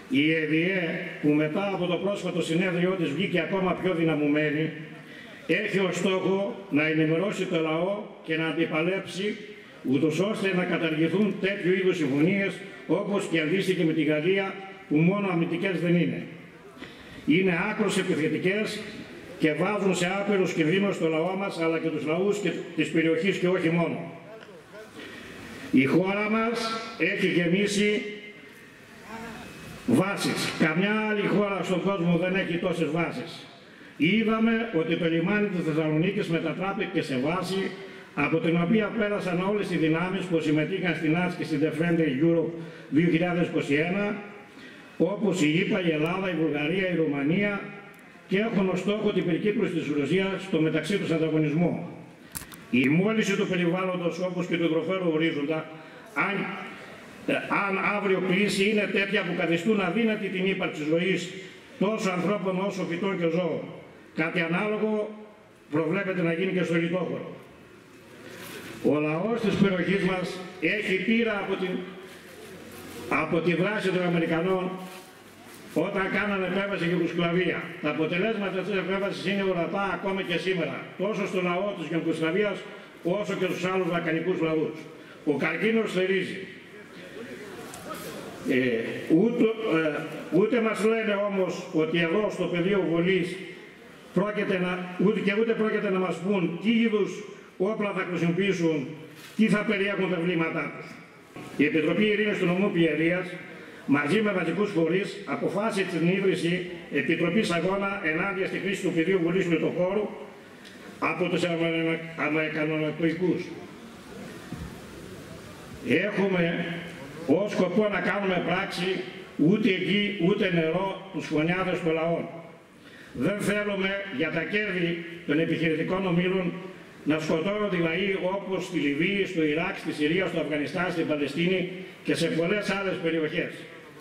Η ΕΔΙΕ, που μετά από το πρόσφατο συνέδριό της βγήκε ακόμα πιο δυναμωμένη, έχει ως στόχο να ενημερώσει το λαό και να αντιπαλέψει, ούτως ώστε να καταργηθούν τέτοιου είδους συμφωνίες, όπως και αντίστοιχη με τη Γαλλία, που μόνο αμυντικές δεν είναι. Είναι άκρως επιθετικές και βάζουν σε άπειρους κινδύνους στο λαό μας, αλλά και τους λαούς και της περιοχής και όχι μόνο. Η χώρα μας έχει γεμίσει βάσεις. Καμιά άλλη χώρα στον κόσμο δεν έχει τόσες βάσεις. Είδαμε ότι το λιμάνι της Θεσσαλονίκης μετατράπηκε σε βάση, από την οποία πέρασαν όλες οι δυνάμεις που συμμετείχαν στην άσκηση Defender Europe 2021, όπως η ΙΠΑ, η Ελλάδα, η Βουλγαρία, η Ρουμανία, και έχουν ως στόχο την περικύκλωση της Ρωσίας στο μεταξύ τους ανταγωνισμό. Η μόλυνση του περιβάλλοντος, όπως και του υδροφέρου ορίζοντα, αν αύριο κλείσει, είναι τέτοια που καθιστούν αδύνατη την ύπαρξη ζωής τόσο ανθρώπων όσο φυτών και ζώων. Κάτι ανάλογο προβλέπεται να γίνει και στο λιτόχωρο. Ο λαός της περιοχής μας έχει πείρα από τη δράση των Αμερικανών όταν κάνανε επέμβαση για Ιουγκοσλαβία. Τα αποτελέσματα της επέμβασης είναι ορατά ακόμα και σήμερα, τόσο στο λαό της Ιουγκοσλαβίας όσο και στους άλλους βαλκανικούς λαούς. Ο καρκίνος θερίζει. Ούτε μας λένε όμως ότι εδώ στο πεδίο βολής ούτε πρόκειται να μας πούν τι είδους όπλα θα χρησιμοποιήσουν, τι θα περιέχουν τα βλήματά τους. Η Επιτροπή Ειρήνης του Νομού Πιερίας, μαζί με βασικούς φορείς, αποφάσισε την ίδρυση Επιτροπής Αγώνα ενάντια στη χρήση του πεδίου βολής λιτοχώρου από τους Αμερικανονατοικούς. Έχουμε ως σκοπό να κάνουμε πράξη ούτε γη ούτε νερό τους φωνιάδες των λαών. Δεν θέλουμε για τα κέρδη των επιχειρητικών ομίλων να σκοτώνονται οι λαοί όπως στη Λιβύη, στο Ιράκ, στη Συρία, στο Αφγανιστάν, στην Παλαιστίνη και σε πολλές άλλες περιοχές.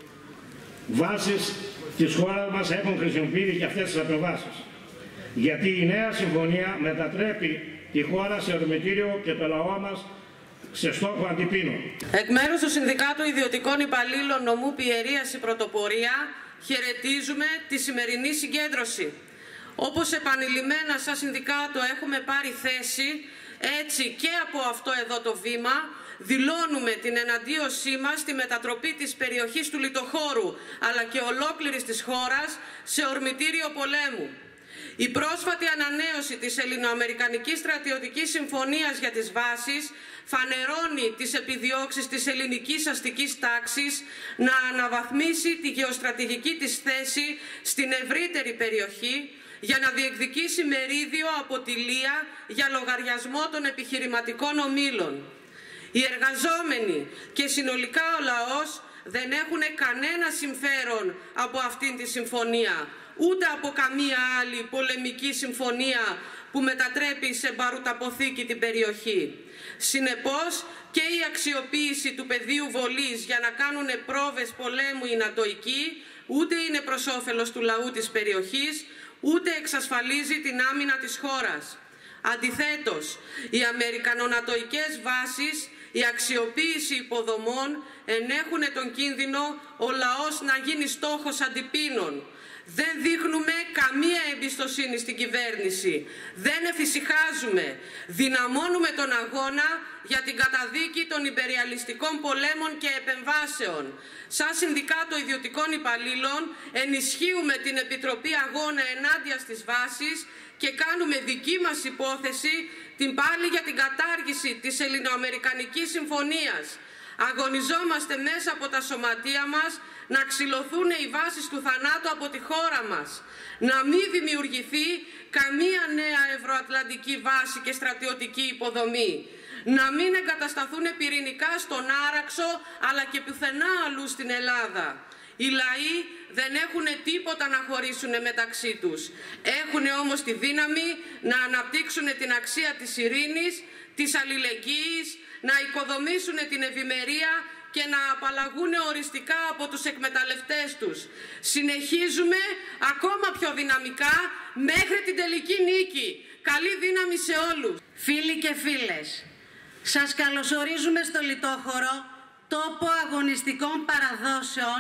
Βάσεις της χώρας μας έχουν χρησιμοποιήσει και αυτές τις απεβάσεις. Γιατί η νέα συμφωνία μετατρέπει τη χώρα σε ορμητήριο και το λαό μας σε στόχο αντιπίνων. Εκ μέρους του Συνδικάτου Ιδιωτικών Υπαλλήλων Νομού Πιερίας η Πρωτοπορία χαιρετίζουμε τη σημερινή συγκέντρωση. Όπως επανειλημμένα σαν Συνδικάτο έχουμε πάρει θέση, έτσι και από αυτό εδώ το βήμα δηλώνουμε την εναντίωσή μας στη μετατροπή της περιοχής του λιτοχώρου αλλά και ολόκληρης της χώρας σε ορμητήριο πολέμου. Η πρόσφατη ανανέωση της Ελληνοαμερικανικής Στρατιωτικής Συμφωνίας για τις βάσεις φανερώνει τις επιδιώξεις της ελληνικής αστικής τάξης να αναβαθμίσει τη γεωστρατηγική της θέση στην ευρύτερη περιοχή για να διεκδικήσει μερίδιο από τη Λία για λογαριασμό των επιχειρηματικών ομίλων. Οι εργαζόμενοι και συνολικά ο λαός δεν έχουν κανένα συμφέρον από αυτήν τη συμφωνία, ούτε από καμία άλλη πολεμική συμφωνία που μετατρέπει σε μπαρουταποθήκη την περιοχή. Συνεπώς και η αξιοποίηση του πεδίου βολής για να κάνουν πρόβες πολέμου οι νατοικοί ούτε είναι προς όφελος του λαού της περιοχής, ούτε εξασφαλίζει την άμυνα της χώρας. Αντιθέτως, οι αμερικανονατοικές βάσεις, η αξιοποίηση υποδομών ενέχουν τον κίνδυνο ο λαός να γίνει στόχος αντιπίνων. Δεν δείχνουμε καμία εμπιστοσύνη στην κυβέρνηση. Δεν εφησυχάζουμε. Δυναμώνουμε τον αγώνα για την καταδίκη των υπεριαλιστικών πολέμων και επεμβάσεων. Σαν Συνδικάτο Ιδιωτικών Υπαλλήλων ενισχύουμε την Επιτροπή Αγώνα ενάντια στις βάσεις και κάνουμε δική μας υπόθεση την πάλι για την κατάργηση της Ελληνοαμερικανικής Συμφωνίας. Αγωνιζόμαστε μέσα από τα σωματεία μας να ξυλωθούν οι βάσεις του θανάτου από τη χώρα μας. Να μην δημιουργηθεί καμία νέα ευρωατλαντική βάση και στρατιωτική υποδομή. Να μην εγκατασταθούν πυρηνικά στον Άραξο αλλά και πουθενά αλλού στην Ελλάδα. Οι λαοί δεν έχουν τίποτα να χωρίσουν μεταξύ τους. Έχουν όμως τη δύναμη να αναπτύξουν την αξία της ειρήνης, της αλληλεγγύης, να οικοδομήσουν την ευημερία και να απαλλαγούν οριστικά από τους εκμεταλλευτές τους. Συνεχίζουμε ακόμα πιο δυναμικά μέχρι την τελική νίκη. Καλή δύναμη σε όλους. Φίλοι και φίλες, σας καλωσορίζουμε στο Λιτόχωρο, τόπο αγωνιστικών παραδόσεων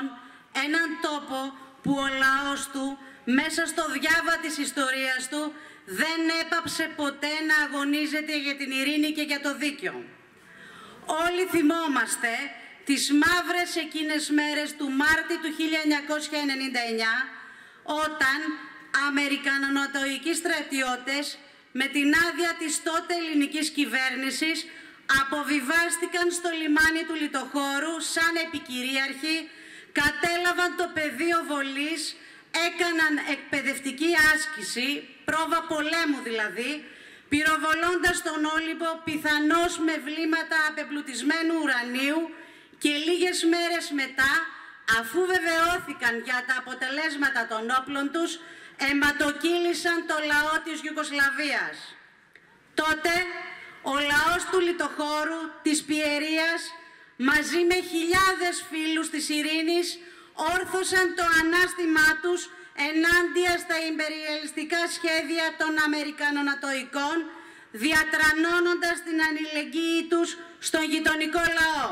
έναν τόπο που ο λαός του μέσα στο διάβα της ιστορίας του δεν έπαψε ποτέ να αγωνίζεται για την ειρήνη και για το δίκαιο. Όλοι θυμόμαστε τις μαύρες εκείνες μέρες του Μάρτη του 1999, όταν αμερικανονοτοικοί στρατιώτες με την άδεια της τότε ελληνικής κυβέρνησης αποβιβάστηκαν στο λιμάνι του Λιτοχώρου σαν επικυρίαρχοι, κατέλαβαν το πεδίο βολής, έκαναν εκπαιδευτική άσκηση, πρόβα πολέμου δηλαδή, πυροβολώντας τον Όλυμπο πιθανώς με βλήματα απεμπλουτισμένου ουρανίου, και λίγες μέρες μετά, αφού βεβαιώθηκαν για τα αποτελέσματα των όπλων τους, αιματοκύλησαν το λαό της Ιουγκοσλαβίας. Τότε ο λαός του Λιτοχώρου, της Πιερίας, μαζί με χιλιάδες φίλους της ειρήνης, όρθωσαν το ανάστημά τους ενάντια στα ιμπεριαλιστικά σχέδια των Αμερικανονατοικών, διατρανώνοντας την αλληλεγγύη τους στον γειτονικό λαό.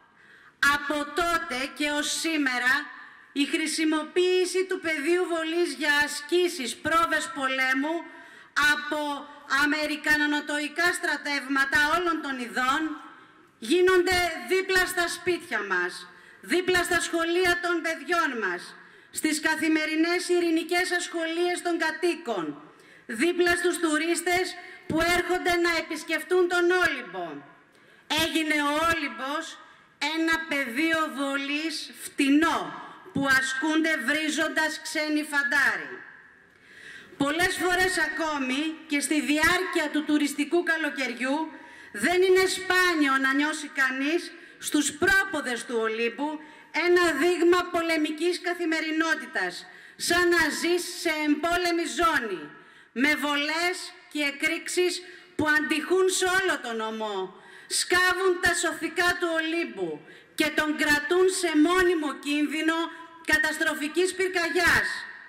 Από τότε και ως σήμερα, η χρησιμοποίηση του πεδίου βολής για ασκήσεις, πρόβες πολέμου από αμερικανονοτοικά στρατεύματα όλων των ειδών γίνονται δίπλα στα σπίτια μας, δίπλα στα σχολεία των παιδιών μας, στις καθημερινές ειρηνικές ασχολίες των κατοίκων, δίπλα στους τουρίστες που έρχονται να επισκεφτούν τον Όλυμπο. Έγινε ο Όλυμπος ένα πεδίο βολής φτηνό που ασκούνται βρίζοντας ξένοι φαντάροι. Πολλές φορές ακόμη και στη διάρκεια του τουριστικού καλοκαιριού δεν είναι σπάνιο να νιώσει κανείς στους πρόποδες του Ολύμπου ένα δείγμα πολεμικής καθημερινότητας, σαν να ζεις σε εμπόλεμη ζώνη, με βολές και εκρήξεις που αντιχούν σε όλο τον νομό, σκάβουν τα σωθικά του Ολύμπου και τον κρατούν σε μόνιμο κίνδυνο καταστροφικής πυρκαγιάς.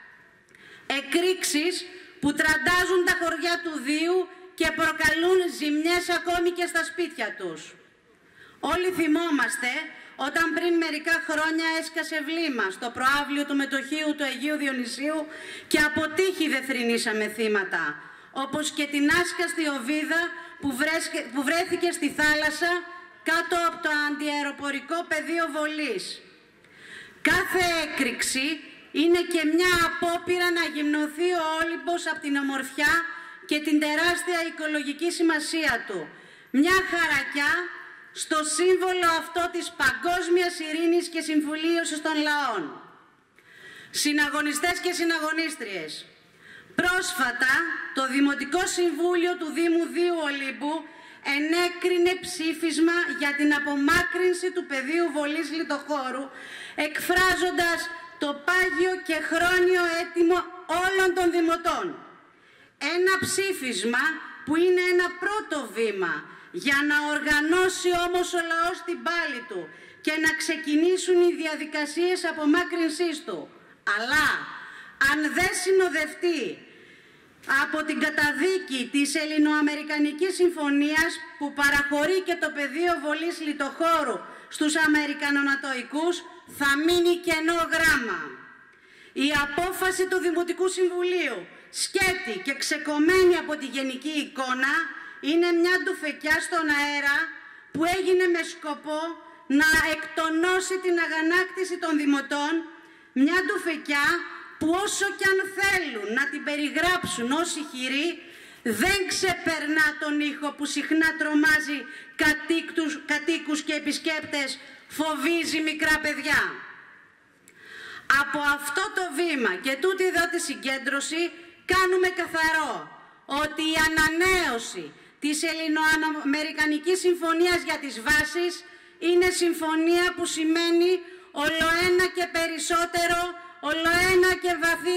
Εκρήξεις που τραντάζουν τα χωριά του Δίου και προκαλούν ζημιές ακόμη και στα σπίτια τους. Όλοι θυμόμαστε όταν πριν μερικά χρόνια έσκασε βλήμα στο προαύλιο του μετοχείου του Αγίου Διονυσίου και από τύχη δεν θρηνήσαμε θύματα, όπως και την άσκαστη οβίδα που βρέθηκε στη θάλασσα κάτω από το αντιαεροπορικό πεδίο βολής. Κάθε έκρηξη είναι και μια απόπειρα να γυμνωθεί ο Όλυμπος από την ομορφιά και την τεράστια οικολογική σημασία του. Μια χαρακιά στο σύμβολο αυτό της παγκόσμιας ειρήνης και συμφιλίωσης των λαών. Συναγωνιστές και συναγωνίστριες, πρόσφατα το Δημοτικό Συμβούλιο του Δήμου Δίου Ολύμπου ενέκρινε ψήφισμα για την απομάκρυνση του πεδίου βολής Λιτοχώρου, εκφράζοντας το πάγιο και χρόνιο αίτημα όλων των δημοτών. Ένα ψήφισμα που είναι ένα πρώτο βήμα για να οργανώσει όμως ο λαός την πάλη του και να ξεκινήσουν οι διαδικασίες απομάκρυνσής του. Αλλά αν δεν συνοδευτεί από την καταδίκη της Ελληνοαμερικανικής Συμφωνίας που παραχωρεί και το πεδίο βολής Λιτοχώρου στους Αμερικανονατοικούς, θα μείνει κενό γράμμα. Η απόφαση του Δημοτικού Συμβουλίου, σκέτη και ξεκομμένη από τη γενική εικόνα, είναι μια ντουφεκιά στον αέρα που έγινε με σκοπό να εκτονώσει την αγανάκτηση των δημοτών, μια ντουφεκιά που όσο κι αν θέλουν να την περιγράψουν ως ηχηρή, δεν ξεπερνά τον ήχο που συχνά τρομάζει κατοίκους και επισκέπτες, φοβίζει μικρά παιδιά. Από αυτό το βήμα και τούτη εδώ τη συγκέντρωση κάνουμε καθαρό ότι η ανανέωση της Ελληνοαμερικανικής Συμφωνίας για τις βάσεις είναι συμφωνία που σημαίνει ολοένα και περισσότερο, ολοένα και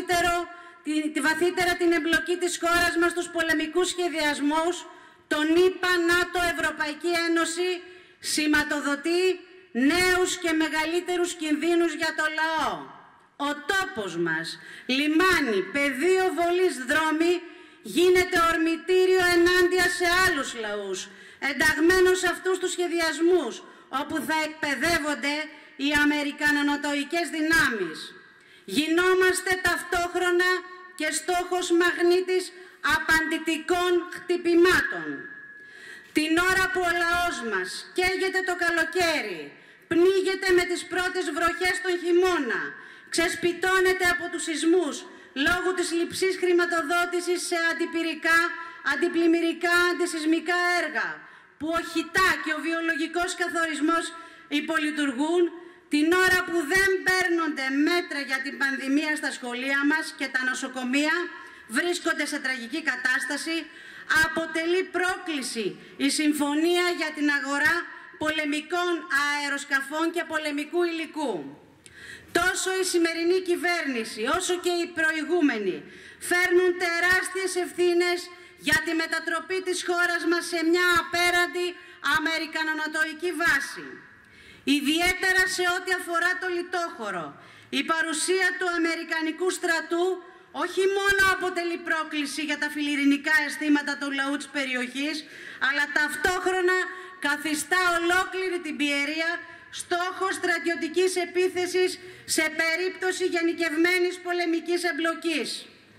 βαθύτερα την εμπλοκή της χώρας μας στους πολεμικούς σχεδιασμούς, τον ΗΠΑ, ΝΑΤΟ, Ευρωπαϊκή Ένωση, σηματοδοτεί νέους και μεγαλύτερους κινδύνους για το λαό. Ο τόπος μας, λιμάνι, πεδίο βολής, δρόμοι, γίνεται ορμητήριο ενάντια σε άλλους λαούς, ενταγμένους σε αυτούς τους σχεδιασμούς, όπου θα εκπαιδεύονται οι αμερικανονοτοικές δυνάμεις. Γινόμαστε ταυτόχρονα και στόχος μαγνήτης απαντητικών χτυπημάτων. Την ώρα που ο λαός μας καίγεται το καλοκαίρι, πνίγεται με τις πρώτες βροχές τον χειμώνα, ξεσπιτώνεται από τους σεισμούς λόγω της λειψής χρηματοδότησης σε αντιπυρικά, αντιπλημμυρικά, αντισεισμικά έργα, που ο χιτά και ο βιολογικός καθορισμός υπολειτουργούν, την ώρα που δεν παίρνονται μέτρα για την πανδημία στα σχολεία μας και τα νοσοκομεία βρίσκονται σε τραγική κατάσταση, αποτελεί πρόκληση η συμφωνία για την αγορά πολεμικών αεροσκαφών και πολεμικού υλικού. Τόσο η σημερινή κυβέρνηση όσο και οι προηγούμενοι φέρνουν τεράστιες ευθύνες για τη μετατροπή της χώρας μας σε μια απέραντη αμερικανονοτοική βάση. Ιδιαίτερα σε ό,τι αφορά το λιτόχωρο, η παρουσία του αμερικανικού στρατού όχι μόνο αποτελεί πρόκληση για τα φιλιρινικά αισθήματα του λαού της περιοχής, αλλά ταυτόχρονα καθιστά ολόκληρη την Πιερία στόχο στρατιωτικής επίθεσης σε περίπτωση γενικευμένης πολεμικής εμπλοκής.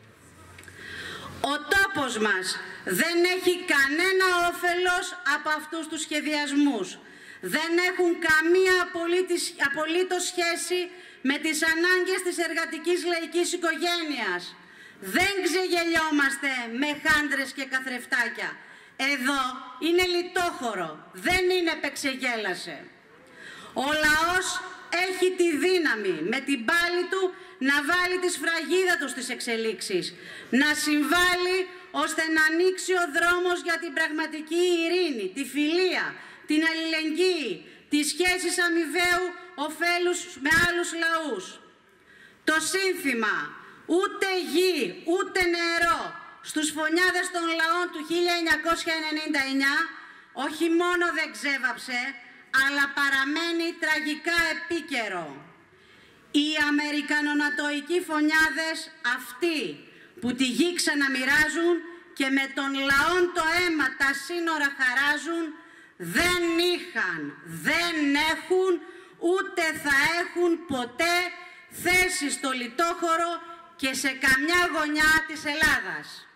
Ο τόπος μας δεν έχει κανένα όφελος από αυτούς τους σχεδιασμούς. Δεν έχουν καμία απολύτως σχέση με τις ανάγκες της εργατικής λαϊκής οικογένειας. Δεν ξεγελιόμαστε με χάντρες και καθρεφτάκια. Εδώ είναι λιτόχωρο, δεν είναι πεξεγέλασε. Ο λαός έχει τη δύναμη με την πάλη του να βάλει τη σφραγίδα του στις εξελίξεις, να συμβάλλει ώστε να ανοίξει ο δρόμος για την πραγματική ειρήνη, τη φιλία, την αλληλεγγύη, τις σχέσεις αμοιβαίου ωφέλους με άλλους λαούς. Το σύνθημα «Ούτε γη, ούτε νερό» στους φωνιάδες των λαών του 1999 όχι μόνο δεν ξέβαψε, αλλά παραμένει τραγικά επίκαιρο. Οι αμερικανονατοικοί φωνιάδες αυτοί που τη γη ξαναμοιράζουν και με τον λαόν το αίμα τα σύνορα χαράζουν, δεν είχαν, δεν έχουν, ούτε θα έχουν ποτέ θέση στο λιτόχωρο και σε καμιά γωνιά της Ελλάδας.